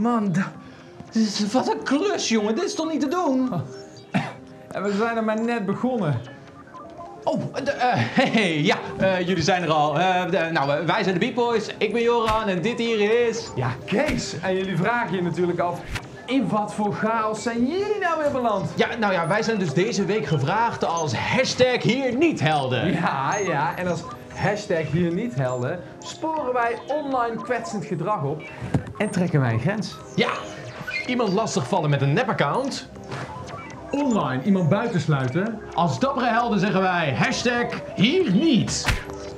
man. Wat een klus, jongen. Dit is toch niet te doen? En we zijn er maar net begonnen. Oh, ja, jullie zijn er al. Wij zijn de Beat Boys. Ik ben Joran en dit hier is... Ja, Kees. En jullie vragen je natuurlijk af, in wat voor chaos zijn jullie nou weer beland? Ja, wij zijn dus deze week gevraagd als hashtag hier niet helden. Ja, en als hashtag hier niet helden, sporen wij online kwetsend gedrag op en trekken wij een grens. Ja, iemand lastigvallen met een nep-account. Online iemand buitensluiten. Als dappere helden zeggen wij hashtag hier niet.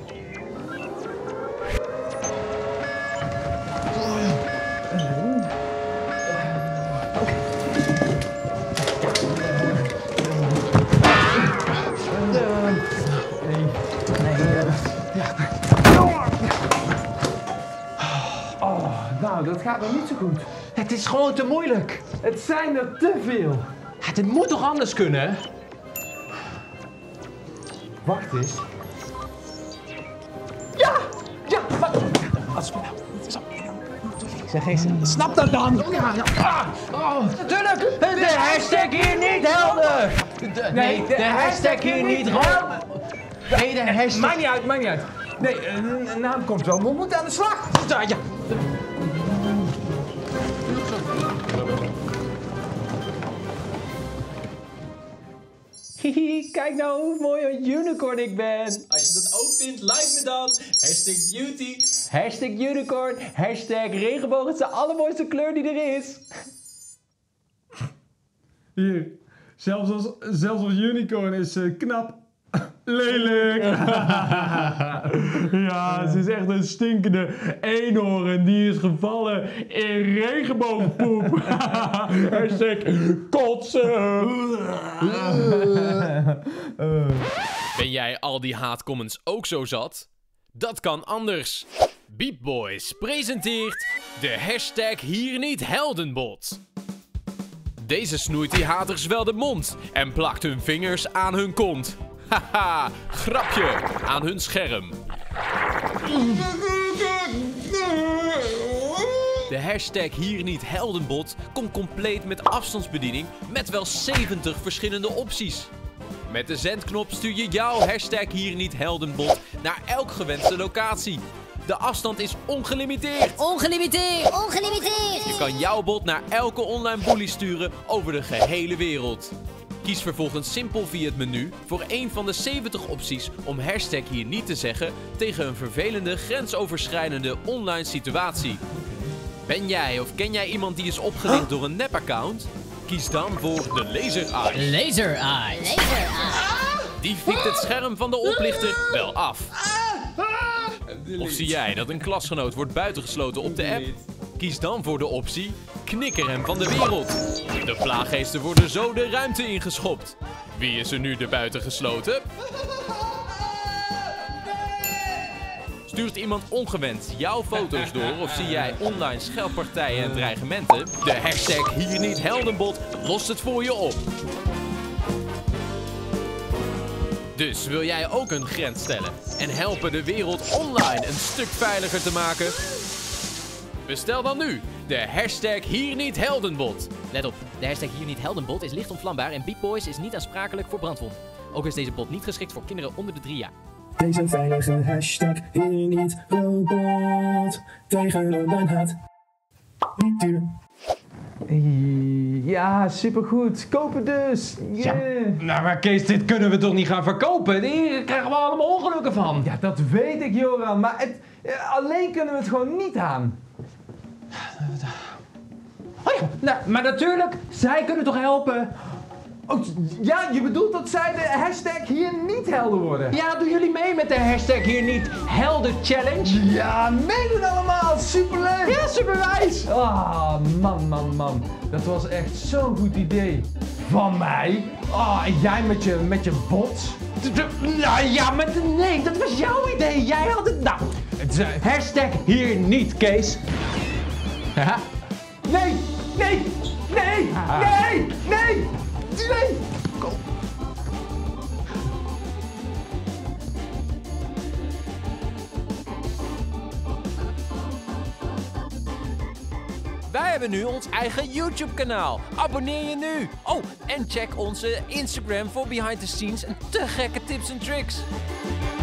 Nou, dat gaat nog niet zo goed. Het is gewoon te moeilijk. Het zijn er te veel. Het moet toch anders kunnen? Wacht eens. Ja, wat? Zeg eens, snap dat dan? Ja. Natuurlijk, de hashtag hier niet helden. Nee, de hashtag hier niet helden. Nee, de hashtag... Maakt niet uit. Nee, een naam komt wel. We moeten aan de slag. Ja. Kijk nou hoe mooi een unicorn ik ben. Als je dat ook vindt, like me dan. Hashtag beauty. Hashtag unicorn. Hashtag regenboog is de allermooiste kleur die er is. Hier, zelfs als unicorn is knap. Lelijk. Ja, ze is echt een stinkende eenhoorn die is gevallen in regenboogpoep. Hashtag kotsen. Ben jij al die haatcomments ook zo zat? Dat kan anders. Beat Boys presenteert de hashtag hier niet heldenbot. Deze snoeit die haters wel de mond en plakt hun vingers aan hun kont. Haha, grapje aan hun scherm. De hashtag hier niet heldenbot komt compleet met afstandsbediening met wel 70 verschillende opties. Met de zendknop stuur je jouw hashtag hier niet heldenbot naar elk gewenste locatie. De afstand is ongelimiteerd. Ongelimiteerd! Je kan jouw bot naar elke online bully sturen over de gehele wereld. Kies vervolgens simpel via het menu voor een van de 70 opties om hashtag hier niet te zeggen tegen een vervelende grensoverschrijdende online situatie. Ben jij of ken jij iemand die is opgelicht door een nep-account? Kies dan voor de Laser Eye. Laser Eye! Die fikt het scherm van de oplichter wel af. Of zie jij dat een klasgenoot wordt buitengesloten op de app? Kies dan voor de optie knikker hem van de wereld. De plaaggeesten worden zo de ruimte ingeschopt. Wie is er nu er buiten gesloten? Stuurt iemand ongewenst jouw foto's door of zie jij online scheldpartijen en dreigementen? De hashtag hier niet heldenbot lost het voor je op. Dus wil jij ook een grens stellen en helpen de wereld online een stuk veiliger te maken? Bestel dan nu de hashtag hier niet heldenbot. Let op, de hashtag hier niet heldenbot is licht ontvlambaar en Beat Boys is niet aansprakelijk voor brandwonden. Ook is deze bot niet geschikt voor kinderen onder de 3 jaar. Deze veilige hashtag hier niet robot tegen online haat. Niet duur. Ja, supergoed. Kopen dus. Ja, Yeah. nou maar Kees, dit kunnen we toch niet gaan verkopen? Hier krijgen we allemaal ongelukken van. Ja, dat weet ik, Joran. Maar alleen kunnen we het gewoon niet aan. Oh ja, nou, maar natuurlijk, zij kunnen toch helpen? Oh, ja, je bedoelt dat zij de hashtag hier niet helder worden? Ja, doen jullie mee met de hashtag hier niet helden challenge? Ja, meedoen allemaal. Superleuk. Ja, superwijs. Ah, man. Dat was echt zo'n goed idee. Van mij? Ah, en jij met je bots? Nou ja, maar nee, dat was jouw idee. Jij had het. Nou, hashtag hier niet, Kees. Ja. Nee. Kom. Wij hebben nu ons eigen YouTube-kanaal. Abonneer je nu. Oh, en check onze Instagram voor behind the scenes en te gekke tips en tricks.